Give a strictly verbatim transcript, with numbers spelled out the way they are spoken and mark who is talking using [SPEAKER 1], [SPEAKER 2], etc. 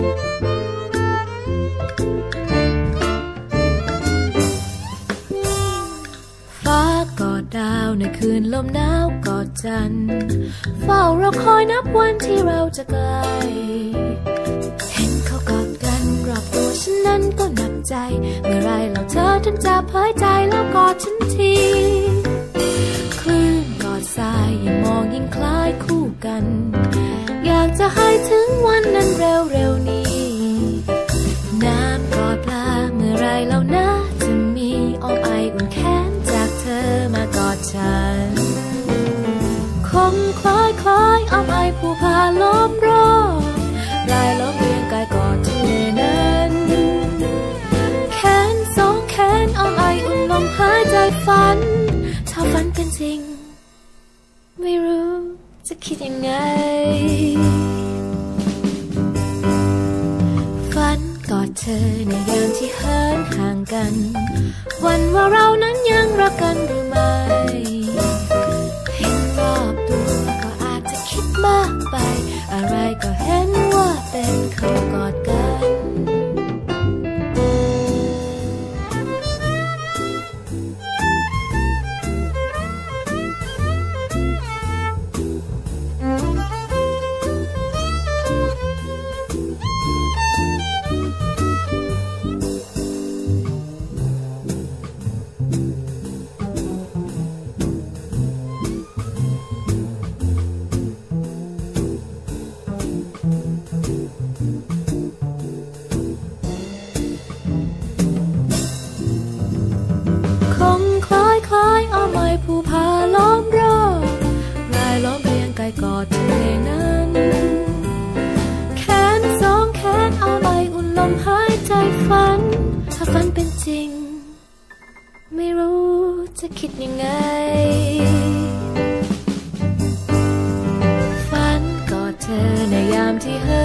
[SPEAKER 1] ฟ้ากอดดาวในคืนลมหนาวกอดจันทร์เฝ้ารอคอยนับวันที่เราจะไกลเห็นเขากอดกันรอบตัวฉันนั้นก็หนักใจเมื่อไรเราเธอถึงจะเผยใจแล้วกอดฉันทีคลื่นกอดทรายยิ่งมองยิ่งคล้ายคู่กันอยากจะให้ถึงวันนั้นเร็วๆนี้น้ำกอดปลาเมื่อไรเรานะจะมีอ้อมไออุ่นแขนจากเธอมากอดฉันคงคล้ายคล้ายอ้อมไอผู้พาล้อมรอบรายล้อมเรียงกายกอดทะเลนั้นแขนสองแขนอ้อมไออุ่นลมหายใจฝันถ้าฝันเป็นจริงไม่รู้จะคิดยังไงฝันกอดเธอในยามที่เหินห่างกันวันว่าเรานั้นยังรักกันหรือไม่เห็นรอบตัวก็อาจจะคิดมากไปอะไรก็เห็นว่าเป็นเขากอดกันผู้พาล้อมรอบรายล้อมเรียงกายกอดทะเลนั้นแขนสองแขนเอาไว้อุ่นลมหายใจฝันถ้าฝันเป็นจริงไม่รู้จะคิดยังไงฝันกอดเธอในยามที่เหิ